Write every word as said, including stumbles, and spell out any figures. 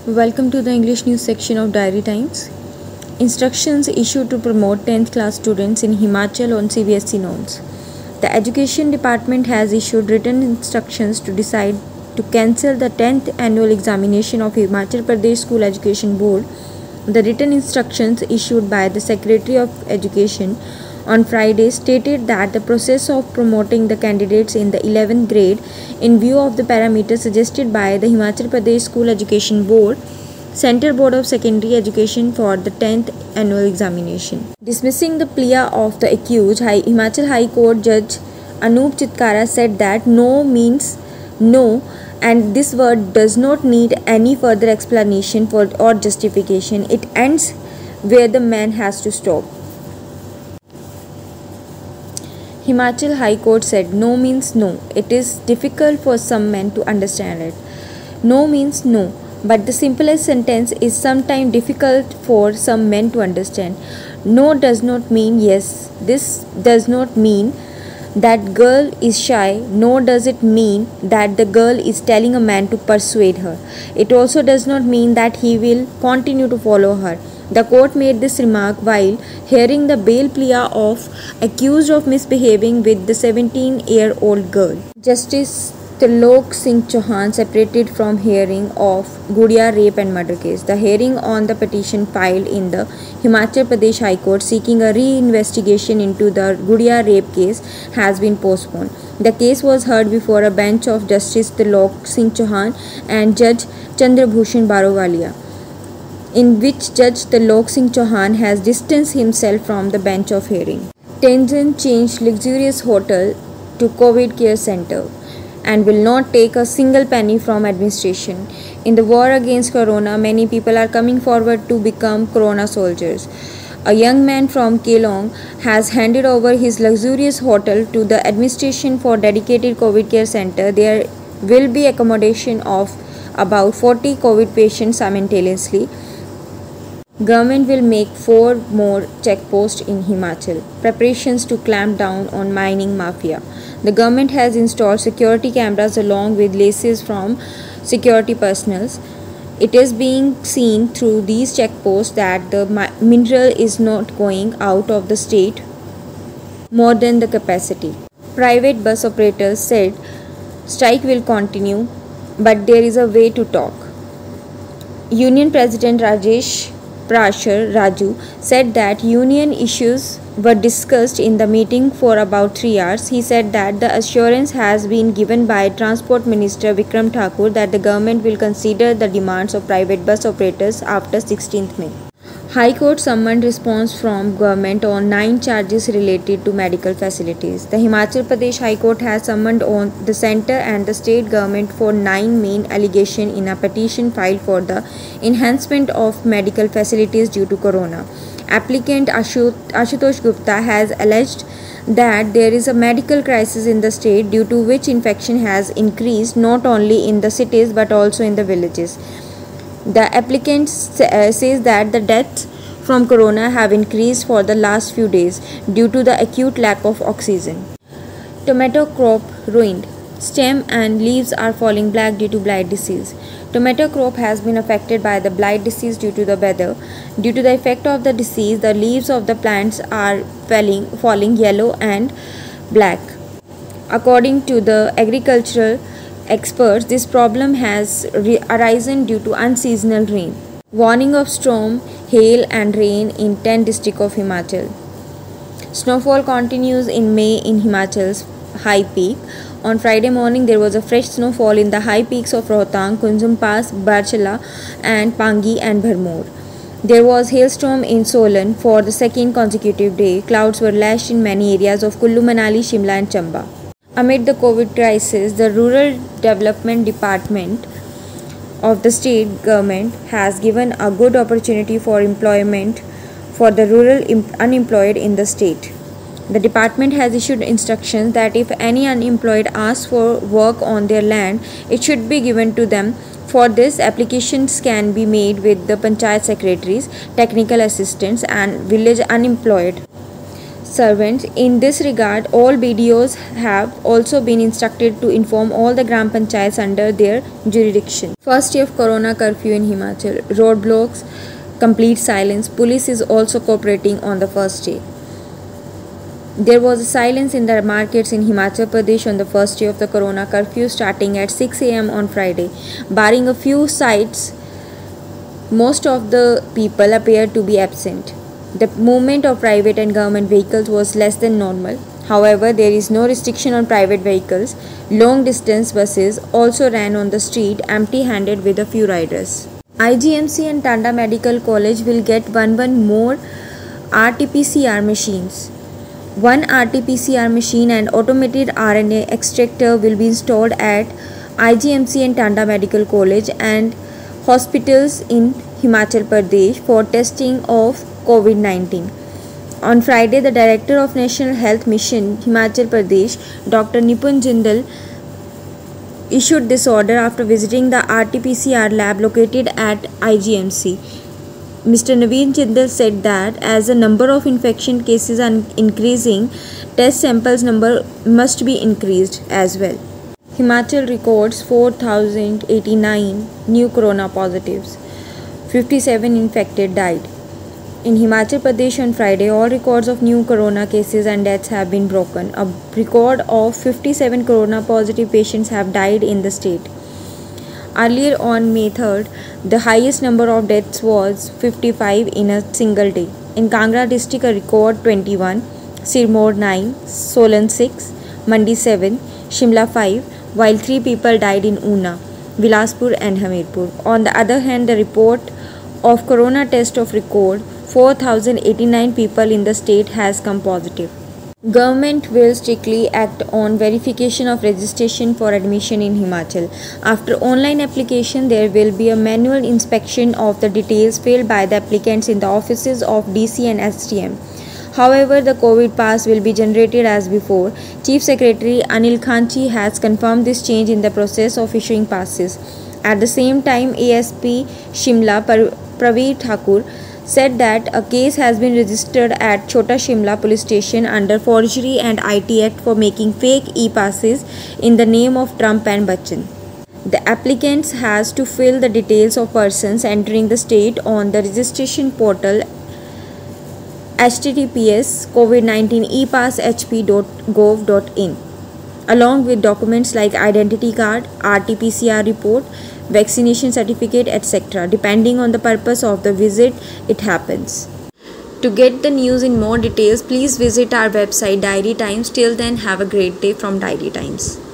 Welcome to the English news section of Diary Times. Instructions issued to promote tenth class students in Himachal on C B S E norms. The Education Department has issued written instructions to decide to cancel the tenth annual examination of Himachal Pradesh School Education Board. The written instructions issued by the Secretary of Education on Friday stated that the process of promoting the candidates in the eleventh grade in view of the parameters suggested by the Himachal Pradesh School Education Board, Central Board of Secondary Education for the tenth annual examination. Dismissing the plea of the accused, High, Himachal High Court Judge Anup Chitkara said that no means no and this word does not need any further explanation for or justification. It ends where the man has to stop. Himachal High Court said no means no. It is difficult for some men to understand it. No means no, but the simplest sentence is sometimes difficult for some men to understand. No does not mean yes. This does not mean that girl is shy, nor does it mean that the girl is telling a man to persuade her. It also does not mean that he will continue to follow her. The court made this remark while hearing the bail plea of accused of misbehaving with the seventeen-year-old girl. Justice Trilok Singh Chauhan separated from hearing of Gudia rape and murder case. The hearing on the petition filed in the Himachal Pradesh High Court seeking a re-investigation into the Gudia rape case has been postponed. The case was heard before a bench of Justice Trilok Singh Chauhan and Judge Chandrabhushan Barowalia, in which Judge Trilok Singh Chauhan has distanced himself from the bench of hearing. Tenzin changed luxurious hotel to COVID care center and will not take a single penny from administration. In the war against corona, many people are coming forward to become corona soldiers. A young man from Kelong has handed over his luxurious hotel to the administration for dedicated COVID care center. There will be accommodation of about forty COVID patients simultaneously. Government will make four more checkposts in Himachal. Preparations to clamp down on mining mafia. The government has installed security cameras along with laces from security personnel. It is being seen through these checkposts that the mineral is not going out of the state more than the capacity. Private bus operators said strike will continue, but there is a way to talk. Union President Rajesh Prashar Raju said that union issues were discussed in the meeting for about three hours. He said that the assurance has been given by Transport Minister Vikram Thakur that the government will consider the demands of private bus operators after sixteenth May. High Court summoned response from government on nine charges related to medical facilities. The Himachal Pradesh High Court has summoned on the centre and the state government for nine main allegations in a petition filed for the enhancement of medical facilities due to corona. Applicant Ashutosh Gupta has alleged that there is a medical crisis in the state due to which infection has increased not only in the cities but also in the villages. The applicant uh, says that the deaths from corona have increased for the last few days due to the acute lack of oxygen. Tomato crop ruined. Stem and leaves are falling black due to blight disease. Tomato crop has been affected by the blight disease due to the weather. Due to the effect of the disease, the leaves of the plants are falling, falling yellow and black. According to the agricultural experts, this problem has arisen due to unseasonal rain. Warning of storm, hail and rain in ten districts of Himachal. Snowfall continues in May in Himachal's high peak. On Friday morning, there was a fresh snowfall in the high peaks of Rohtang, Kunjum Pass, Barchala and Pangi and Bharmor. There was hailstorm in Solan for the second consecutive day. Clouds were lashed in many areas of Kullu Manali, Shimla and Chamba. Amid the COVID crisis, the Rural Development Department of the state government has given a good opportunity for employment for the rural unemployed in the state. The department has issued instructions that if any unemployed asks for work on their land, it should be given to them. For this, applications can be made with the panchayat secretaries, technical assistants and village unemployed. servants. In this regard, all B D Os have also been instructed to inform all the Gram Panchayats under their jurisdiction. First day of Corona curfew in Himachal. Roadblocks, complete silence. Police is also cooperating on the first day. There was a silence in the markets in Himachal Pradesh on the first day of the Corona curfew starting at six a m on Friday. Barring a few sites, most of the people appeared to be absent. The movement of private and government vehicles was less than normal. However, there is no restriction on private vehicles. Long distance buses also ran on the street empty-handed with a few riders. I G M C and Tanda Medical College will get one one more R T P C R machines. One R T P C R machine and automated R N A extractor will be installed at I G M C and Tanda Medical College and hospitals in Himachal Pradesh for testing of COVID nineteen. On Friday, the Director of National Health Mission, Himachal Pradesh, Doctor Nipun Jindal, issued this order after visiting the R T P C R lab located at I G M C. Mister Naveen Jindal said that as the number of infection cases are increasing, test samples number must be increased as well. Himachal records four thousand eighty-nine new corona positives. fifty-seven infected died. In Himachal Pradesh on Friday, all records of new corona cases and deaths have been broken. A record of fifty-seven corona positive patients have died in the state. Earlier on May third, the highest number of deaths was fifty-five in a single day. In Kangra district, a record twenty-one, Sirmaur nine, Solan six, Mandi seven, Shimla five, while three people died in Una, Bilaspur and Hamirpur. On the other hand, the report of corona test of record four thousand eighty-nine people in the state has come positive. Government will strictly act on verification of registration for admission in Himachal. After online application, there will be a manual inspection of the details filled by the applicants in the offices of D C and S D M. However, the COVID pass will be generated as before. Chief Secretary Anil Khanchi has confirmed this change in the process of issuing passes. At the same time, A S P Shimla Praveer Thakur said that a case has been registered at Chota Shimla police station under Forgery and I T Act for making fake e-passes in the name of Trump and Bachchan. The applicants has to fill the details of persons entering the state on the registration portal h t t p s covid nineteen e pass h p dot gov dot in along with documents like identity card, R T P C R report, vaccination certificate, et cetera. Depending on the purpose of the visit, it happens. To get the news in more details, please visit our website Diary Times. Till then, have a great day from Diary Times.